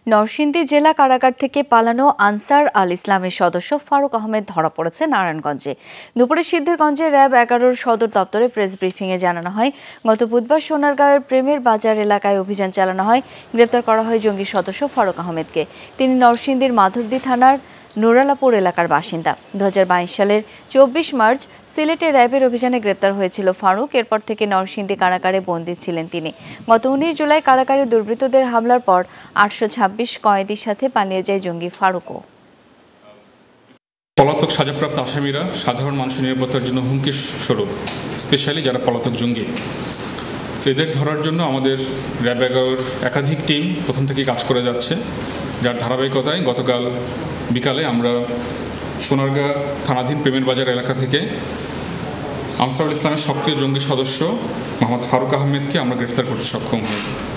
নরসিংদী জেলা কারাগার থেকে পালানো আনসার আল ইসলামের সদস্য ফারুক আহমেদ ধরা পড়েছে নারায়ণগঞ্জে। দুপুরে সিদ্ধিরগঞ্জে র্যাব ১১ সদর দপ্তরে প্রেস ব্রিফিংয়ে জানানো হয়, গত বুধবার সোনারগাঁওয়ের প্রেমের বাজার এলাকায় অভিযান চালানো হয়। গ্রেপ্তার করা হয় জঙ্গি সদস্য ফারুক আহমেদকে। তিনি নরসিংদীর মাধবদী থানার নুরালাপুর এলাকার বাসিন্দা। ২০২২ সালের ২৪ মার্চ সিলেটে র্যাবের অভিযানে গ্রেপ্তার হয়েছিল ফারুক। এরপর থেকে নরসিংদী কারাগারে বন্দী ছিলেন তিনি। গত ১৯ জুলাই কারাগারে দুর্বৃত্তদের হামলার পর ৮২৬ কয়েদির সাথে পালিয়ে যায় জঙ্গি ফারুকও। পলাতক সাজাপ্রাপ্ত আসামিরা সাধারণ মানুষের নিরাপত্তার জন্য হুমকি স্বরূপ, স্পেশালি যারা পলাতক জঙ্গি। এদের ধরার জন্য আমাদের র্যাব ১১ একাধিক টিম প্রথম থেকেই কাজ করে যাচ্ছে, যার ধারাবাহিকতায় গতকাল বিকালে আমরা সোনারগাঁ থানাধীন প্রেমের বাজার এলাকা থেকে আনসারুল ইসলামের সক্রিয় জঙ্গি সদস্য মোহাম্মদ ফারুক আহমেদকে আমরা গ্রেফতার করতে সক্ষম হই।